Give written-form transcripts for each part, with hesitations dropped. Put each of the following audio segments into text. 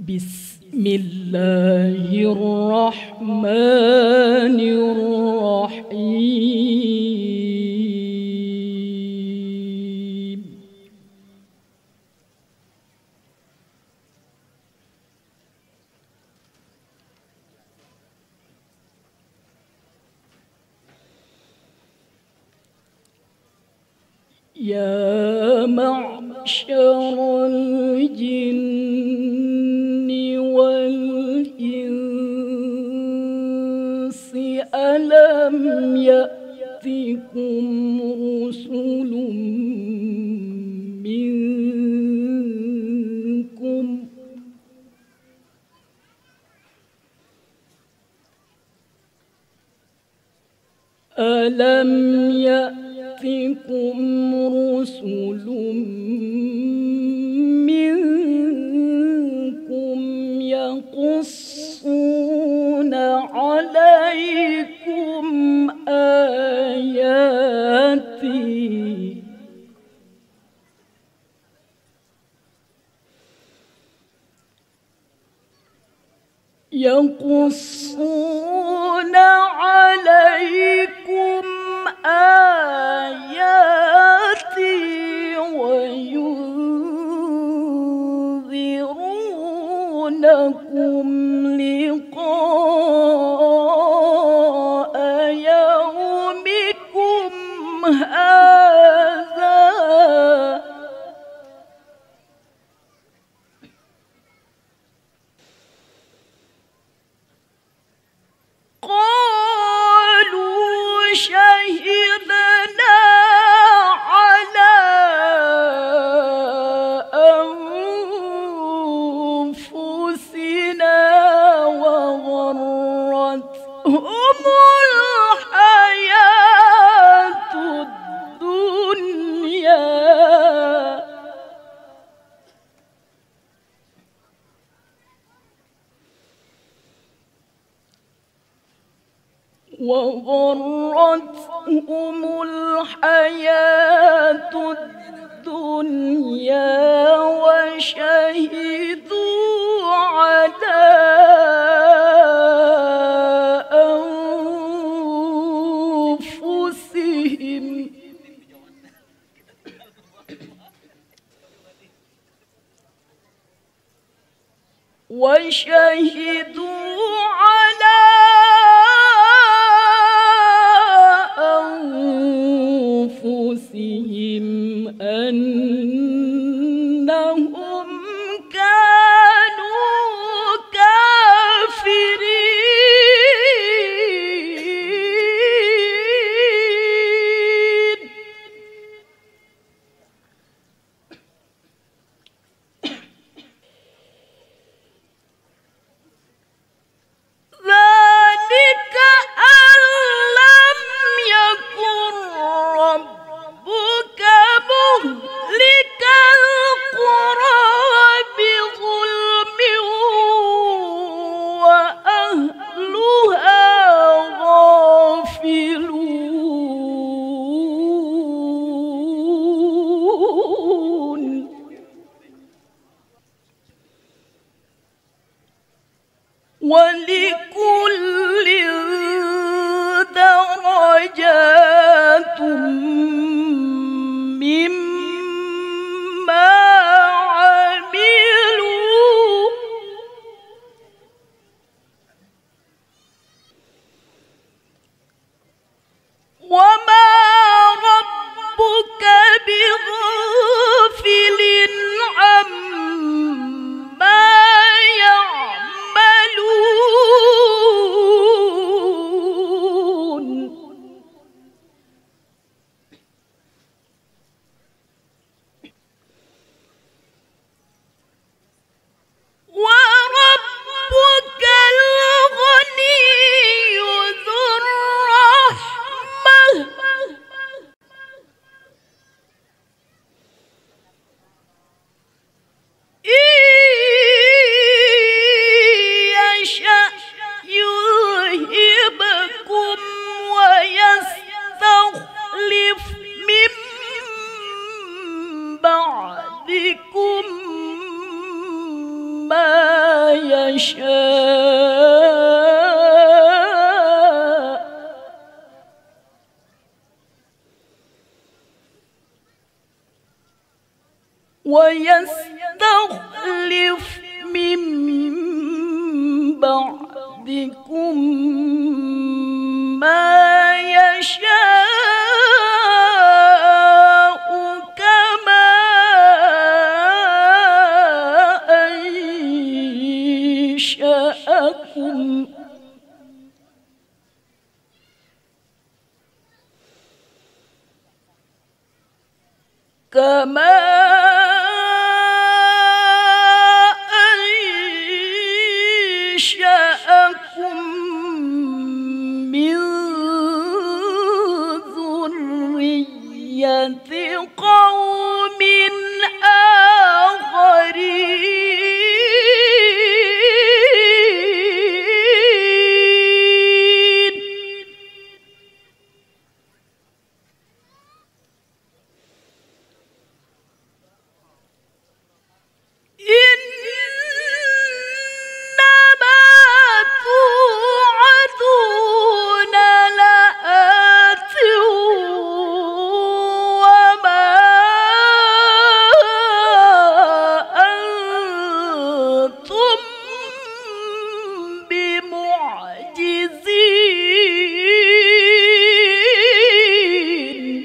بسم الله الرحمن الرحيم. يا معشر الجن والإنس ألم يأتكم رسل منكم رسل منكم يقصون عليكم آياتي وينذرونكم لقاء يومكم هذا قالوا شهدنا على أنفسنا وغرتهم الحياة الدنيا وشهدوا على أنفسهم أنهم كانوا كافرين. ذلك أن لم يكن ربك مهلك القرى بظلم وأهلها غافلون. ولكل درجات مما عملوا وما ربك بغافل عما يعملون. يشاء ويستخلف من بعدكم ما يشاء كما أنشأكم من ذرية قوم آخرين إنما توعدون لآت وما أنتم بمعجزين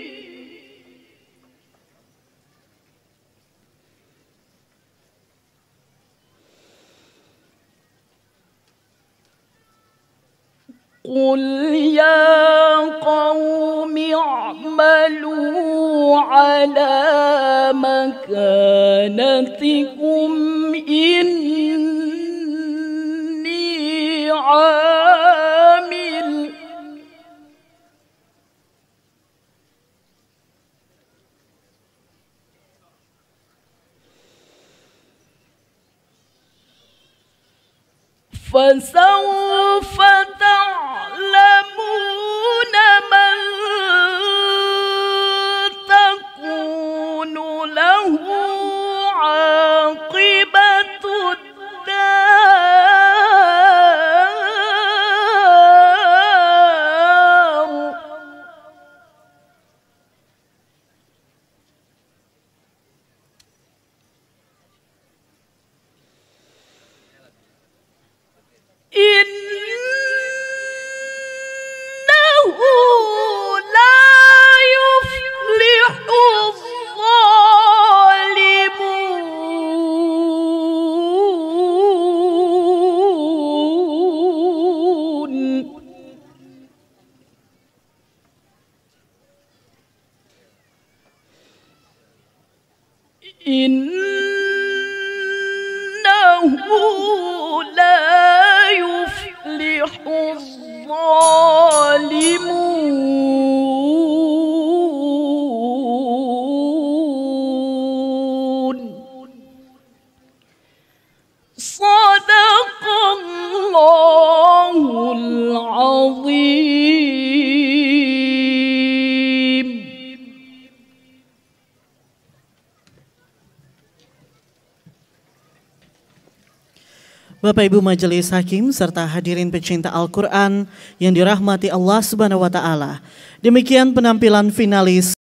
قل يا قوم اعملوا على مكانتكم إني عامل فسوف تعلمون من تكون له عاقبة الدار إنه لا يفلح الظالمون إنه لا يفلح الظالمون صدق الله العظيم. Bapak Ibu Majelis Hakim serta hadirin pecinta Al-Quran yang dirahmati Allah Subhanahu wa Ta'ala. Demikian penampilan finalis